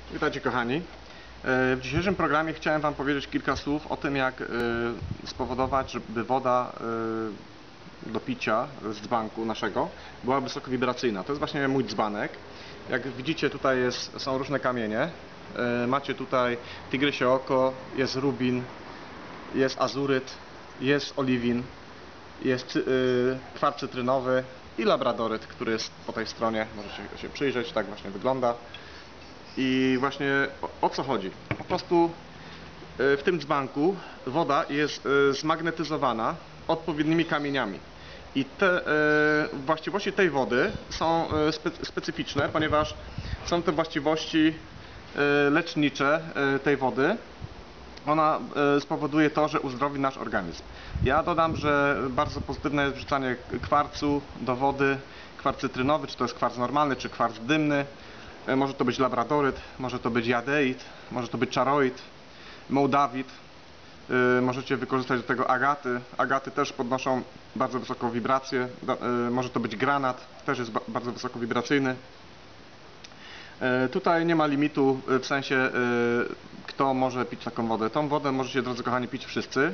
Witajcie kochani. W dzisiejszym programie chciałem Wam powiedzieć kilka słów o tym, jak spowodować, żeby woda do picia z dzbanku naszego była wysokowibracyjna. To jest właśnie mój dzbanek. Jak widzicie, tutaj są różne kamienie. Macie tutaj tygrysie oko, jest rubin, jest azuryt, jest oliwin, jest kwarc cytrynowy i labradoryt, który jest po tej stronie. Możecie się przyjrzeć, tak właśnie wygląda. I właśnie o co chodzi? Po prostu w tym dzbanku woda jest zmagnetyzowana odpowiednimi kamieniami. I te właściwości tej wody są specyficzne, ponieważ są to właściwości lecznicze tej wody. Ona spowoduje to, że uzdrowi nasz organizm. Ja dodam, że bardzo pozytywne jest wrzucanie kwarcu do wody, kwarc cytrynowy, czy to jest kwarc normalny, czy kwarc dymny. Może to być labradoryt, może to być jadeit, może to być czaroit, mołdawit. Możecie wykorzystać do tego agaty. Agaty też podnoszą bardzo wysoką wibrację. Może to być granat, też jest bardzo wysokowibracyjny. Tutaj nie ma limitu, w sensie kto może pić taką wodę. Tą wodę możecie, drodzy kochani, pić wszyscy.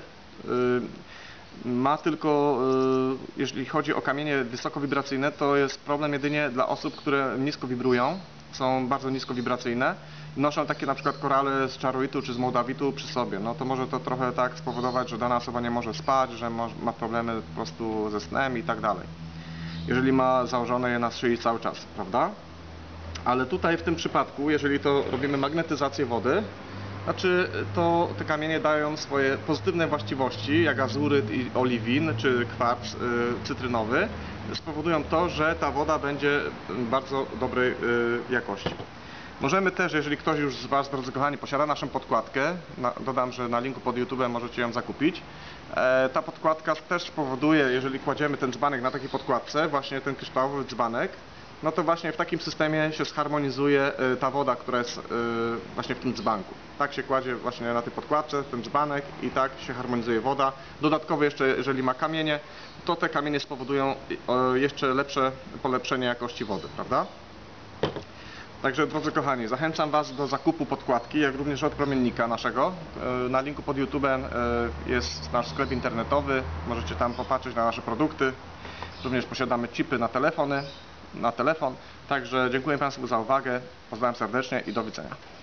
Ma tylko, jeżeli chodzi o kamienie wysokowibracyjne, to jest problem jedynie dla osób, które nisko wibrują, są bardzo niskowibracyjne, noszą takie na przykład korale z czaroitu czy z mołdawitu przy sobie. No to może to trochę tak spowodować, że dana osoba nie może spać, że ma problemy po prostu ze snem i tak dalej. Jeżeli ma założone je na szyi cały czas, prawda? Ale tutaj w tym przypadku, jeżeli to robimy magnetyzację wody, znaczy to te kamienie dają swoje pozytywne właściwości, jak azuryt i oliwin, czy kwarc cytrynowy, spowodują to, że ta woda będzie bardzo dobrej jakości. Możemy też, jeżeli ktoś już z Was, drodzy kochani, posiada naszą podkładkę, dodam, że na linku pod YouTube'em możecie ją zakupić. Ta podkładka też spowoduje, jeżeli kładziemy ten dzbanek na takiej podkładce, właśnie ten kryształowy dzbanek, no to właśnie w takim systemie się zharmonizuje ta woda, która jest właśnie w tym dzbanku. Tak się kładzie właśnie na tej podkładce ten dzbanek i tak się harmonizuje woda. Dodatkowo jeszcze, jeżeli ma kamienie, to te kamienie spowodują jeszcze lepsze polepszenie jakości wody, prawda? Także, drodzy kochani, zachęcam Was do zakupu podkładki, jak również od promiennika naszego. Na linku pod YouTube'em jest nasz sklep internetowy, możecie tam popatrzeć na nasze produkty. Również posiadamy chipy na telefon. Także dziękuję Państwu za uwagę, pozdrawiam serdecznie i do widzenia.